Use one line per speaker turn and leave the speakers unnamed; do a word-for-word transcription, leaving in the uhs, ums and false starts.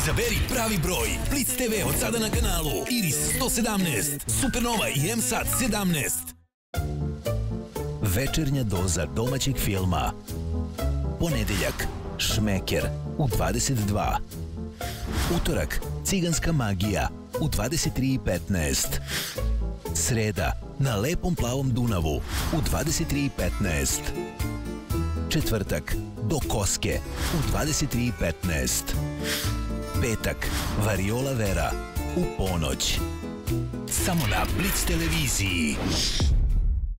Izaberi pravi broj. Blitz te ve od sada na kanalu Iris sto sedamnaest, Supernova i M SAT sedamnaest. Večernja doza domaćeg filma. Ponedeljak, Šmeker u dvadeset dva. Utorak, Ciganska magija u dvadeset tri i petnaest. Sreda, Na lepom plavom Dunavu u dvadeset tri i petnaest. Četvrtak, Do koske u dvadeset tri i petnaest. Petak, Variola Vera u ponoć. Samo na Blitz televiziji.